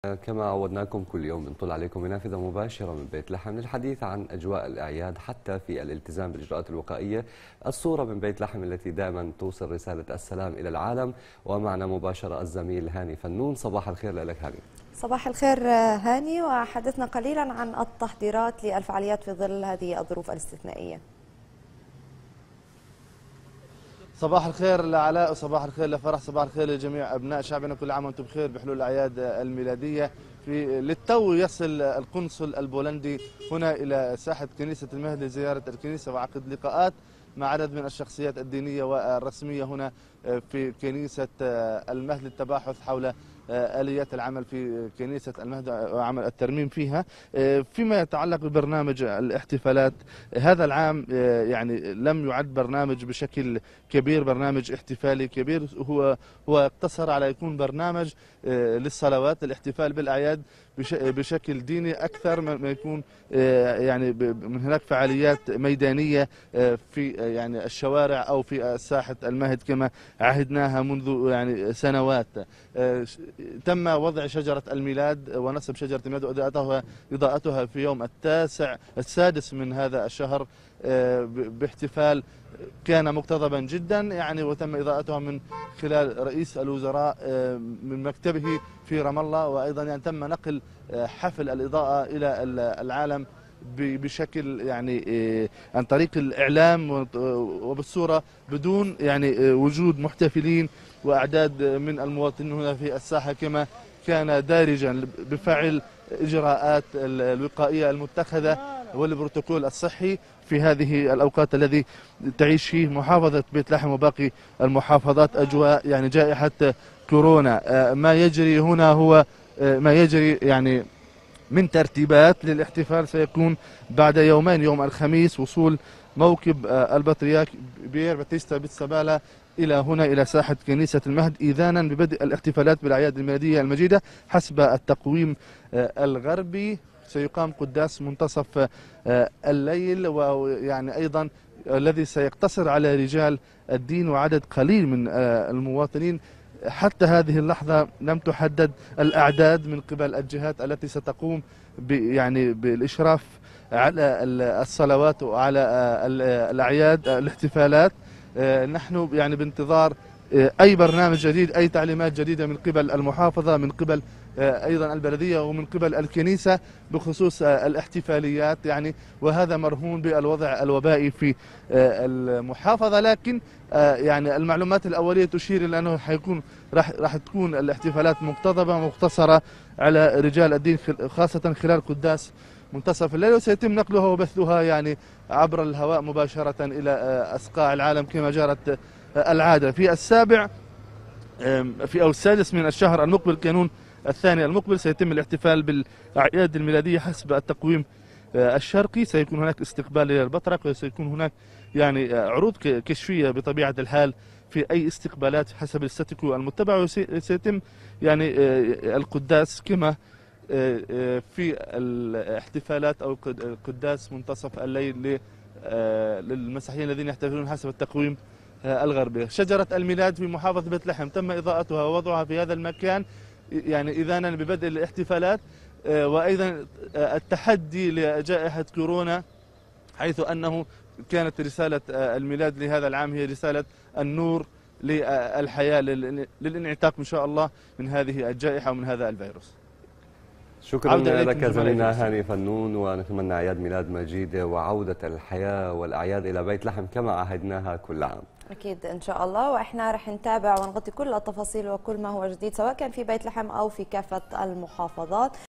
كما عودناكم كل يوم بنطل عليكم بنافذة مباشرة من بيت لحم للحديث عن أجواء الأعياد حتى في الالتزام بالإجراءات الوقائية. الصورة من بيت لحم التي دائما توصل رسالة السلام إلى العالم. ومعنا مباشرة الزميل هاني فنون. صباح الخير لك هاني. صباح الخير هاني، وحدثنا قليلا عن التحضيرات للفعاليات في ظل هذه الظروف الاستثنائية. صباح الخير لعلاء وصباح الخير لفرح، صباح الخير لجميع أبناء شعبنا، كل عام وأنتم بخير بحلول الأعياد الميلادية. للتو يصل القنصل البولندي هنا إلى ساحة كنيسة المهد لزيارة الكنيسة وعقد لقاءات مع عدد من الشخصيات الدينية والرسمية هنا في كنيسة المهد للتباحث حول آليات العمل في كنيسة المهد وعمل الترميم فيها. فيما يتعلق ببرنامج الاحتفالات هذا العام يعني لم يعد برنامج بشكل كبير، برنامج احتفالي كبير، هو اقتصر على يكون برنامج للصلوات، الاحتفال بالأعياد بشكل ديني أكثر ما يكون يعني من هناك فعاليات ميدانية في يعني الشوارع أو في ساحة المهد كما عهدناها منذ يعني سنوات. تم وضع شجرة الميلاد ونصب شجرة الميلاد وإضاءتها في يوم السادس من هذا الشهر باحتفال كان مقتضبا جدا يعني، وتم إضاءتها من خلال رئيس الوزراء من مكتبه في رام الله، وأيضا يعني تم نقل حفل الإضاءة إلى العالم بشكل يعني عن طريق الإعلام وبالصورة بدون يعني وجود محتفلين وأعداد من المواطنين هنا في الساحة كما كان دارجا بفعل إجراءات الوقائية المتخذة والبروتوكول الصحي في هذه الأوقات الذي تعيش فيه محافظة بيت لحم وباقي المحافظات أجواء يعني جائحة كورونا. ما يجري هنا هو ما يجري يعني من ترتيبات للاحتفال سيكون بعد يومين، يوم الخميس وصول موكب البطريرك بيير باتيستا بيتسابالا إلى هنا إلى ساحة كنيسة المهد إذانا ببدء الاحتفالات بالأعياد الميلادية المجيدة حسب التقويم الغربي. سيقام قداس منتصف الليل، ويعني أيضا الذي سيقتصر على رجال الدين وعدد قليل من المواطنين. حتى هذه اللحظة لم تحدد الأعداد من قبل الجهات التي ستقوم يعني بالإشراف على الصلوات وعلى الأعياد الاحتفالات. نحن يعني بانتظار أي برنامج جديد، أي تعليمات جديدة من قبل المحافظة، من قبل أيضا البلدية ومن قبل الكنيسة بخصوص الاحتفاليات يعني، وهذا مرهون بالوضع الوبائي في المحافظة. لكن يعني المعلومات الأولية تشير إلى أنه راح تكون الاحتفالات مقتضبة مقتصرة على رجال الدين خاصة خلال قداس منتصف الليل، وسيتم نقلها وبثها يعني عبر الهواء مباشرة إلى أصقاع العالم كما جرت العادة. في السادس من الشهر المقبل كانون الثاني المقبل سيتم الاحتفال بالأعياد الميلادية حسب التقويم الشرقي. سيكون هناك استقبال للبطرك، وسيكون هناك يعني عروض كشفية بطبيعة الحال في أي استقبالات حسب الاستاتيكو المتبع، وسيتم يعني القداس كما في الاحتفالات أو قداس منتصف الليل للمسيحيين الذين يحتفلون حسب التقويم الغربي. شجرة الميلاد في محافظة بيت لحم تم إضاءتها ووضعها في هذا المكان يعني إذانا ببدء الاحتفالات، وأيضا التحدي لجائحة كورونا، حيث أنه كانت رسالة الميلاد لهذا العام هي رسالة النور للحياة للانعتاق إن شاء الله من هذه الجائحة ومن هذا الفيروس. شكرا لك زميلنا هاني فنون، ونتمنى أعياد ميلاد مجيدة وعودة الحياة والأعياد إلى بيت لحم كما عهدناها كل عام. أكيد إن شاء الله، وإحنا رح نتابع ونغطي كل التفاصيل وكل ما هو جديد سواء كان في بيت لحم أو في كافة المحافظات.